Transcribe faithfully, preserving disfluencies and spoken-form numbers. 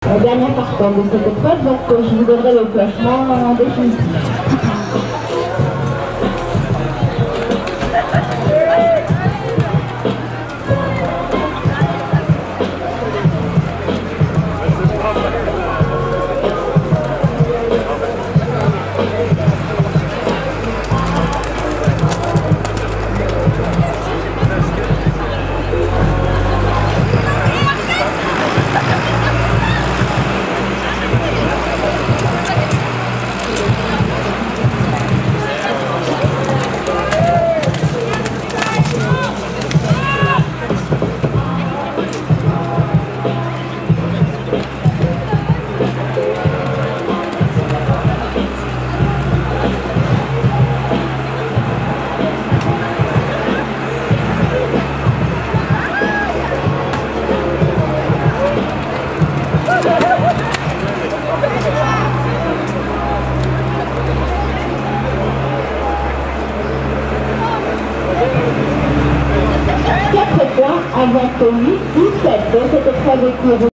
La dernière partante de cette épreuve, donc je vous donnerai le classement définitif. quatre points avant huit ou sept. Cette épreuve est courue.